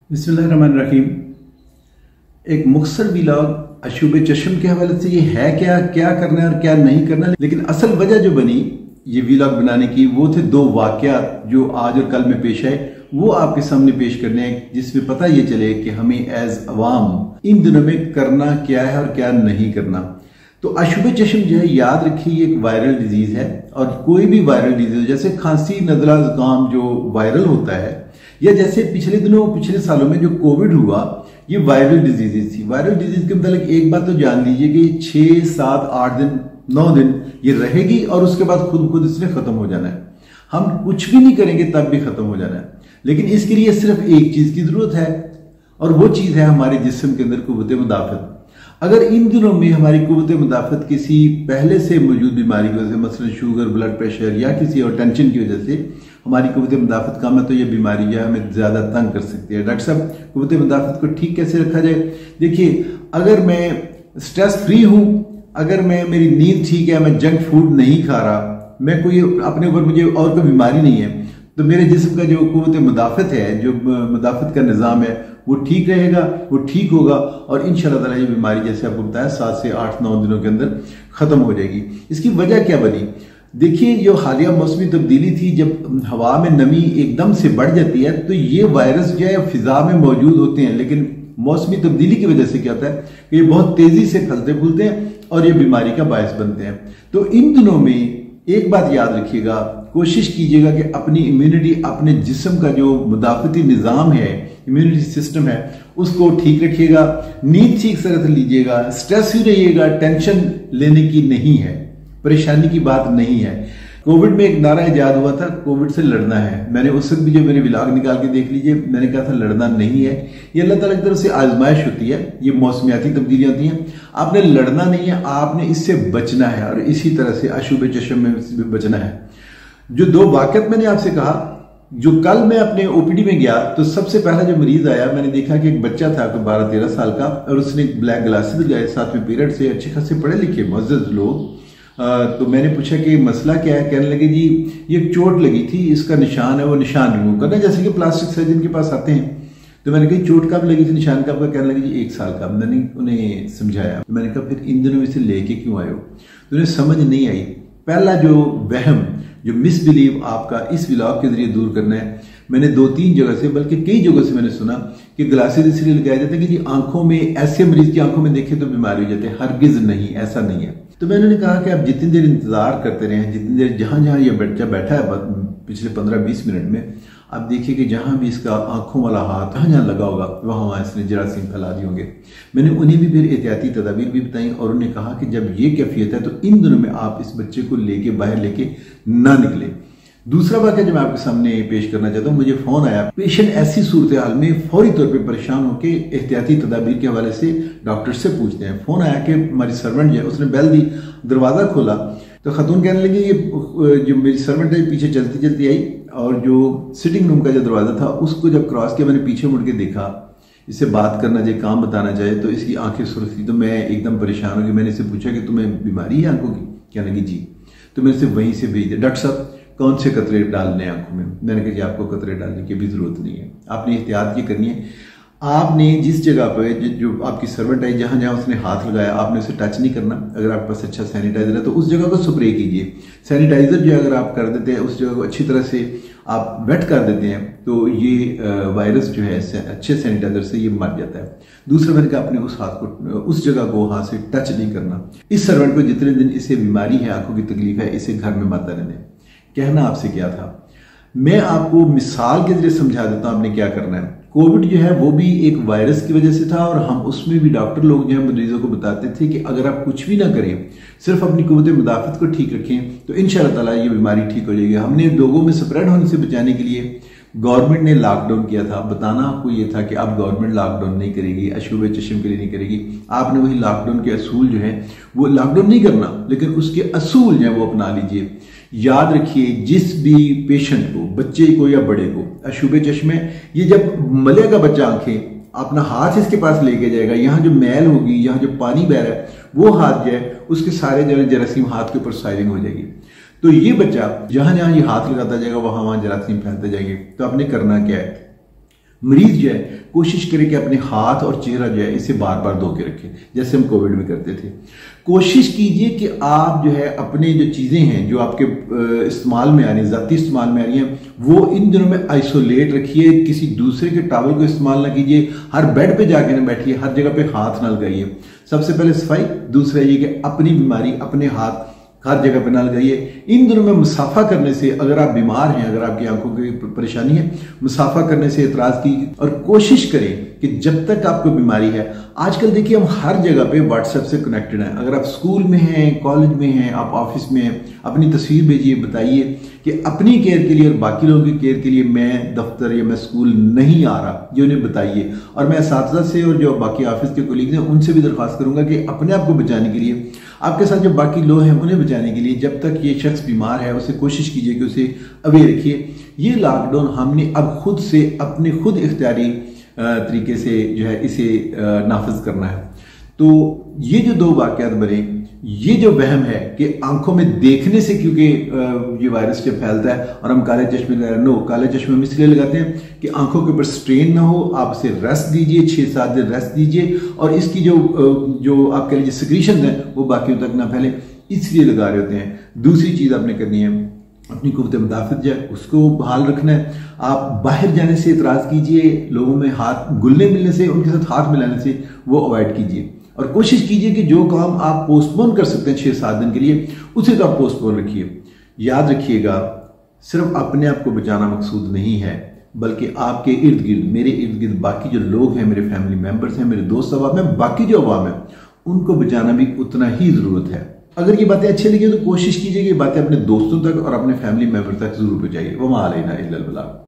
बिस्मिल्लाहिर्रहमानिर्रहीम। एक मुख्तसर व्लॉग अशूब चश्म के हवाले से ये है क्या करना है और क्या नहीं करना। लेकिन असल वजह जो बनी ये व्लॉग बनाने की वो थे दो वाक़यात जो आज और कल में पेश आए, वो आपके सामने पेश करने हैं, जिसमें पता ये चले कि हमें एज अवाम इन दिनों में करना क्या है और क्या नहीं करना। तो अशूब चश्म जो है, याद रखिए, ये एक वायरल डिजीज है और कोई भी वायरल डिजीज जैसे खांसी, नज़ला, जुकाम जो वायरल होता है, या जैसे पिछले सालों में जो कोविड हुआ, ये वायरल डिजीज थी। वायरल डिजीज के मतलब एक बात तो जान लीजिए कि 6, 7, 8 दिन, 9 दिन ये रहेगी और उसके बाद खुद इसने खत्म हो जाना है। हम कुछ भी नहीं करेंगे तब भी खत्म हो जाना है। लेकिन इसके लिए सिर्फ एक चीज की जरूरत है और वो चीज है हमारे जिस्म के अंदर कुव्वत मुदाफत। अगर इन दिनों में हमारी कुव्वत मुदाफत किसी पहले से मौजूद बीमारी की वजह से, मसलन शुगर, ब्लड प्रेशर या किसी और टेंशन की वजह से हमारी कुव्वत मुदाफत कम है, तो ये बीमारी जो है हमें ज्यादा तंग कर सकती है। डॉक्टर साहब, कुव्वत मुदाफत को ठीक कैसे रखा जाए? देखिए, अगर मैं स्ट्रेस फ्री हूं, अगर मेरी नींद ठीक है, मैं जंक फूड नहीं खा रहा, मैं कोई अपने ऊपर मुझे और कोई बीमारी नहीं है, तो मेरे जिस्म का जो कुव्वत मुदाफत है, जो मुदाफत का निज़ाम है, वो ठीक रहेगा, वो ठीक होगा और इंशाअल्लाह ताला ये बीमारी जैसे आपको बताया 7 से 8-9 दिनों के अंदर खत्म हो जाएगी। इसकी वजह क्या बनी? देखिए, जो हालिया मौसमी तब्दीली थी, जब हवा में नमी एकदम से बढ़ जाती है तो ये वायरस जो है फिजा में मौजूद होते हैं, लेकिन मौसमी तब्दीली की वजह से क्या होता है कि ये बहुत तेजी से फैलते फूलते हैं और ये बीमारी का बायस बनते हैं। तो इन दिनों में एक बात याद रखिएगा, कोशिश कीजिएगा कि अपनी इम्यूनिटी, अपने जिस्म का जो मुदाफती निज़ाम है, इम्यूनिटी सिस्टम है, उसको ठीक रखिएगा। नींद ठीक तरह से लीजिएगा, स्ट्रेस ही रहिएगा, टेंशन लेने की नहीं है, परेशानी की बात नहीं है। कोविड में एक नारा इजाद हुआ था, कोविड से लड़ना है। मैंने उस वक्त भी जो मेरे व्लॉग निकाल के देख लीजिए, मैंने कहा था लड़ना नहीं है, ये अल्लाह ताला की तरफ से आजमाइश होती है, ये मौसमियाती तब्दीलियां होती हैं। आपने लड़ना नहीं है, आपने इससे बचना है और इसी तरह से अशूब चश्म में भी बचना है। जो दो वाक़यात मैंने आपसे कहा, जो कल मैं अपने ओपीडी में गया तो सबसे पहला जो मरीज आया, मैंने देखा कि एक बच्चा था 12-13 साल का और उसने ब्लैक ग्लासेस लगाए, 7वें पीरियड से, अच्छे खासे पढ़े लिखे मुअज़्ज़ज़ लोग। तो मैंने पूछा कि मसला क्या है? कहने लगे जी ये चोट लगी थी, इसका निशान है, वो निशान रिमूव करना, जैसे कि प्लास्टिक सर्जन के पास आते हैं। तो मैंने कहा चोट कब लगी थी, निशान कब का? कहने लगे जी 1 साल का। मैंने उन्हें समझाया, मैंने कहा फिर इन दिनों में से लेके क्यों आए हो? तो उन्हें समझ नहीं आई। पहला जो वहम, जो मिसबिलीव आपका इस व्लॉग के जरिए दूर करना है, मैंने 2-3 जगह से, बल्कि कई जगह से मैंने सुना कि ग्लासेस इसलिए लगाए जाते हैं कि जी आंखों में, ऐसे मरीज की आंखों में देखे तो बीमारी हो जाती है। हरगिज नहीं, ऐसा नहीं है। तो मैंने उन्हें कहा कि आप जितनी देर इंतजार करते रहे, जितनी देर जहां ये बच्चा बैठा है पिछले 15-20 मिनट में, आप देखिए कि जहां भी इसका आंखों वाला हाथ जहां लगा होगा वहां इसने जरासीम फैला दिए होंगे। मैंने उन्हें भी फिर एहतियाती तदाबीर भी बताई और उन्हें कहा कि जब ये कैफियत है तो इन दिनों में आप इस बच्चे को लेके बाहर लेके ना निकले। दूसरा वाक़या जो मैं आपके सामने पेश करना चाहता हूँ, मुझे फोन आया, पेशेंट ऐसी सूरत हाल में फौरी तौर पे परेशान होकर एहतियाती तदाबीर के हवाले से डॉक्टर से पूछते हैं। फोन आया कि हमारी सर्वेंट जो है उसने बेल दी, दरवाजा खोला तो खतून कहने लगी ये जो मेरी सर्वेंट है पीछे चलती चलती आई और जो सिटिंग रूम का जो दरवाजा था उसको जब क्रॉस किया, मैंने पीछे मुड़ के देखा, इससे बात करना चाहिए, काम बताना चाहिए, तो इसकी आंखें सुर्ख थी। तो मैं एकदम परेशान हो गई। मैंने इससे पूछा कि तुम्हें बीमारी है आंखों की? कहने लगी जी। तो मैंने इसे वहीं से भेज दिया, डॉक्टर साहब कौन से कतरे डालने हैं आंखों में? मैंने कहा जी आपको कतरे डालने की भी जरूरत नहीं है, आपने एहतियात ये करनी है। आपने जिस जगह पे जो आपकी सर्वेंट है, जहां जहां उसने हाथ लगाया, आपने उसे टच नहीं करना। अगर आपके पास अच्छा सैनिटाइजर है तो उस जगह को स्प्रे कीजिए। सैनिटाइजर जो अगर आप कर देते हैं, उस जगह को अच्छी तरह से आप वेट कर देते हैं, तो ये वायरस जो है अच्छे सैनिटाइजर से ये मर जाता है। दूसरा मैंने कहा आपने उस हाथ को, उस जगह को हाथ से टच नहीं करना। इस सर्वेंट को जितने दिन इसे बीमारी है, आंखों की तकलीफ है, इसे घर में मत रहने। कहना आपसे क्या था, मैं आपको मिसाल के जरिए समझा देता हूं आपने क्या करना है। कोविड जो है वो भी एक वायरस की वजह से था और हम उसमें भी डॉक्टर लोग जो है मरीजों को बताते थे कि अगर आप कुछ भी ना करें, सिर्फ अपनी कुव्वत मुदाफत को ठीक रखें, तो इंशाअल्लाह ताला ये बीमारी ठीक हो जाएगी। हमने लोगों में स्प्रेड होने से बचाने के लिए गवर्नमेंट ने लॉकडाउन किया था। बताना आपको ये था कि अब गवर्नमेंट लॉकडाउन नहीं करेगी, अशूब चश्म के लिए नहीं करेगी। आपने वही लॉकडाउन के असूल जो है वो लॉकडाउन नहीं करना, लेकिन उसके असूल जो है वो अपना लीजिए। याद रखिए, जिस भी पेशेंट को, बच्चे को या बड़े को अशूब चश्म है, ये जब मलेगा बच्चा आंखें, अपना हाथ इसके पास लेके जाएगा, यहाँ जो मैल होगी, यहाँ जो पानी बह रहा है, वो हाथ जो है उसके सारे जो जरासीम हाथ के ऊपर साइलिंग हो जाएगी। तो ये बच्चा जहां जहां ये हाथ लगाता जाएगा वहां वहां जरासीम फैलते जाएंगे। तो आपने करना क्या है, मरीज जो है कोशिश करे कि अपने हाथ और चेहरा जो है इसे बार बार धो के रखे, जैसे हम कोविड में करते थे। कोशिश कीजिए कि आप जो है अपने जो चीज़ें हैं जो आपके इस्तेमाल में आ रही हैं, ज़ाती इस्तेमाल में आ रही हैं, वो इन दिनों में आइसोलेट रखिए। किसी दूसरे के टॉवल को इस्तेमाल ना कीजिए, हर बेड पे जाके ना बैठिए, हर जगह पे हाथ ना लगाइए। सबसे पहले सफाई, दूसरा ये कि अपनी बीमारी अपने हाथ हर जगह पे ना लगाइए। इन दिनों में मुसाफा करने से, अगर आप बीमार हैं, अगर आपकी आंखों की परेशानी है, मुसाफा करने से एतराज कीजिए और कोशिश करें कि जब तक आपको बीमारी है। आजकल देखिए हम हर जगह पे व्हाट्सएप से कनेक्टेड हैं। अगर आप स्कूल में हैं, कॉलेज में हैं, आप ऑफिस में हैं, अपनी तस्वीर भेजिए, बताइए कि अपनी केयर के लिए और बाकी लोगों की केयर के लिए मैं दफ्तर या मैं स्कूल नहीं आ रहा, ये उन्हें बताइए। और मैं असातिज़ा से और जो बाकी ऑफिस के कोलीग हैं उनसे भी दरख्वास्त करूंगा कि अपने आप को बचाने के लिए, आपके साथ जो बाकी लोग हैं उन्हें बचाने के लिए, जब तक ये शख्स बीमार है उसे कोशिश कीजिए कि उसे अवेयर रखिए। ये लॉकडाउन हमने अब खुद से अपने खुद इख्तियारी तरीके से जो है इसे नाफिज करना है। तो ये जो दो वाकयात बने, ये जो वहम है कि आंखों में देखने से, क्योंकि ये वायरस जब फैलता है और हम काले चश्मे लगा रहे हैं, काले चश्मे हम इसलिए लगाते हैं कि आंखों के ऊपर स्ट्रेन ना हो। आप इसे रेस्ट दीजिए, 6-7 दिन रेस्ट दीजिए और इसकी जो आपके लिए सिक्रीशन है वो बाकियों तक ना फैले, इसलिए लगा रहे होते हैं। दूसरी चीज आपने करनी है, अपनी कुव्वत मुदाफ़त जो है उसको बहाल रखना है। आप बाहर जाने से इतराज कीजिए, लोगों में हाथ घुलने मिलने से, उनके साथ हाथ मिलाने से वो अवॉइड कीजिए और कोशिश कीजिए कि जो काम आप पोस्टपोन कर सकते हैं 6-7 दिन के लिए, उसे तो आप पोस्टपोन रखिए। याद रखिएगा, सिर्फ अपने आप को बचाना मकसूद नहीं है, बल्कि आपके इर्द गिर्द, मेरे इर्द गिर्द बाकी जो लोग हैं, मेरे फैमिली मेंबर्स हैं, मेरे दोस्त अहबाब हैं, बाकी जो अवाम है, उनको बचाना भी उतना ही जरूरत है। अगर ये बातें अच्छी लगी तो कोशिश कीजिए कि ये बातें अपने दोस्तों तक और अपने फैमिली मेंबर तक जरूर पहुंचाइए। वमा अलैना इल्लल बलाग।